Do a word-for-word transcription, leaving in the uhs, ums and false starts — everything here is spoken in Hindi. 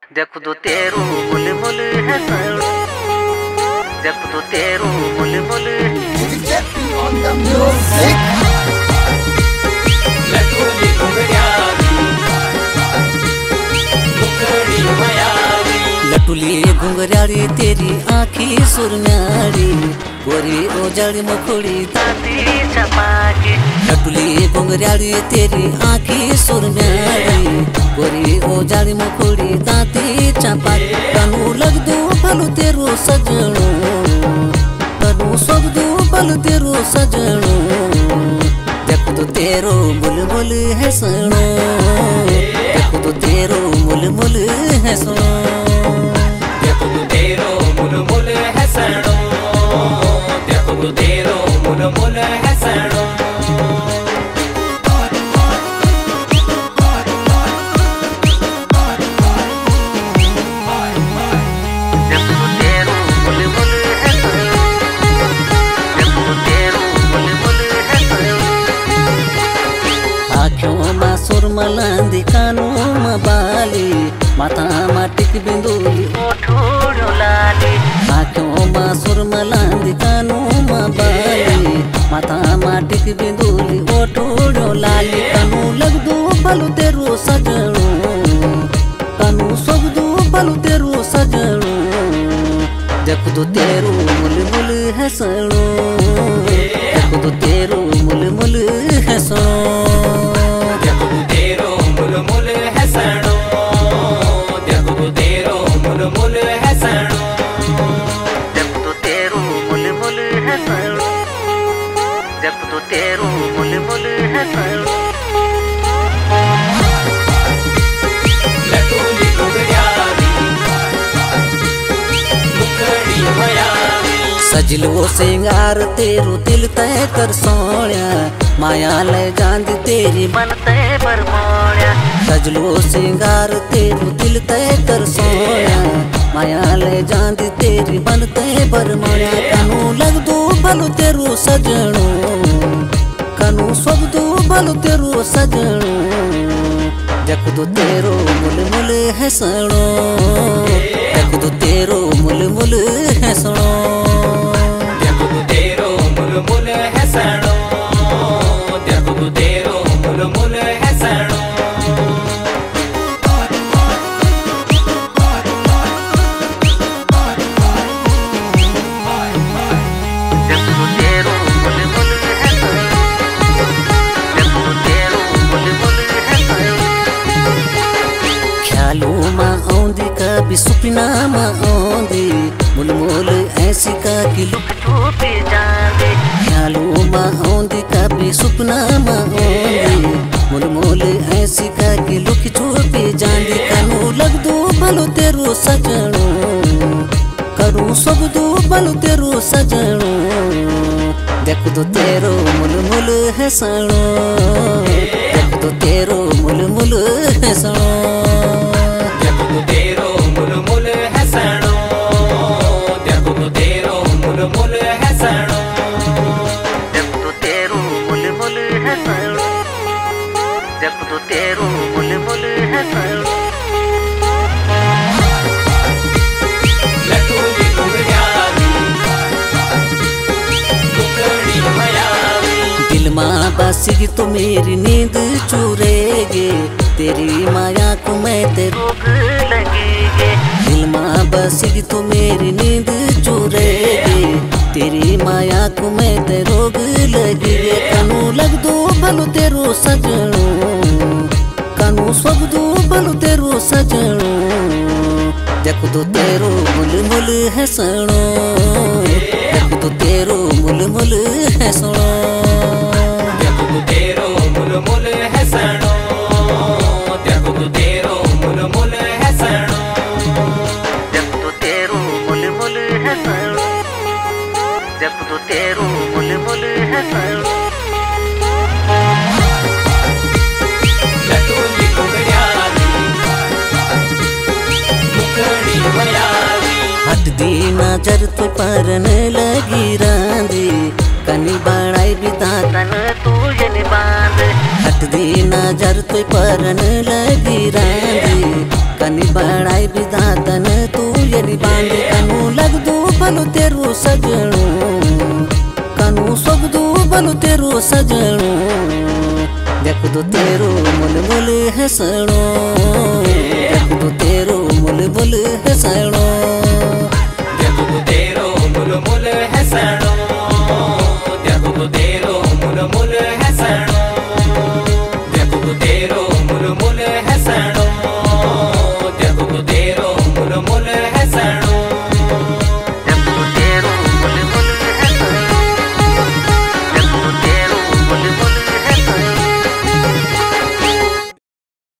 देखो तो तेरू मुल मुल है सड़ो, देखो तो तेरू मुल मुल लटुली घुंघराड़ी तेरी आँखी सुरम्याड़ी गोरी ओजड़ी मुखड़ी दादी चपाके। लटुली घुंघराड़ी तेरी आँखी सुरम्याड़ी गोरी ओजड़ी मुखड़ी दाती चपाके। कनू लग दो पल तेरो सजणो, कनू सब दो पल तेरो सजणो। देखो तो तेरो मुल मुल है सणो, देखो तो तेरो मुल मुल है सणो। देखो तो तेरो मुल मुल है सणो, देखो तो तेरो मुल मुल है सणो। सुरमलांदी कानों में बाली माथा में टिक बिंदुली ओठोड़ो लाली। आँखों में सुरमलांदी कानों में बाली माथा में टिक बिंदुली ओठोड़ो लाली। कनू लग दो पल तेरो सजणो, कनू सब दो पल तेरो सजणो। देखो तो तेरो मुल मुल है सणो, देखो तो तेरो मुल मुल है सणो। मुल है सणो, देखो तो तेरो मुल मुल है सणो। देखो तो तेरो मुल मुल है सणो, देखो तो तेरो मुल मुल है सणो। लटुली घुंघराड़ी मुखड़ी मायावी सजलो सिंगार तेरो दिल तय कर सोण्या माया ले जांदी तेरी मन तय बरमोड़या। सजलो सिंगार तेरो दिल तय कर सोया माया ले जांदी तेरी मन तय बरमोड़या। कनू लग दो पल तेरो सजणो, कनू सब दो पल तेरो सजणो। देखो तो तेरो मुल मुल है सणो, देखो तो तेरो मुल मुल है सणो। देखो तो तेरो मुल मुल है सणो, देखो तो तेरो मुल मुल है सणो। कभी सुपना में आंदी मुल मुल ऐसी का कि लुक छुपी जांदे। ख्यालों में आंदी कभी सुपना में आंदी मुल मुल ऐसी का कि लुक छुपी जांदी। कनू लग दो पल तेरो सजणो, करू सब दो पल तेरो सजणो। देखो तो तेरो मुल मुल है सणो, देखो तो तेरो मुल मुल है सणो। देखो तो तेरो मुल मुल है सणो, देखो तो तेरो मुल मुल है सणो। देखो तो तेरो मुल मुल है सणो, देखो तो तेरो मुल मुल है सणो। लटुली घुंघराड़ी मुखड़ी मायावी दिल माँ बसेगी तो मेरी नींद चुरेगी तेरी माया को मैं तेरे रोग लगेगे। दिल माँ बसेगी तो मेरी नींद चुरेगी तेरी माया को मैं ते रोग लगेगी। कनू लग दो पल तेरो सजणो, कनू सब दो पल तेरो सजणो। देखो तो तेरो मुल मुल है सणो, देखो तो तेरो मुल मुल है सणो। देखो तो तेरो मुल मुल है सणो, देखो तो तेरो मुल मुल है सणो। देखो तो तेरो मुल मुल है सणो, देखो तो तेरो मुल मुल है सणो। लटुली घुंघराड़ी मुखड़ी मायावी हट दी नजर तो परन लगी रांदी कनी बड़ाई बिता तन तू यन बांध। हट दी नजर तो परन लगी रांदी कनी बड़ाई विधातन तू यदि बांध कनू लगदू भलो तेरू सजणू कनू सोगदू भलो तेरू सजणू देखदू तेरू मुल मुल हसणू।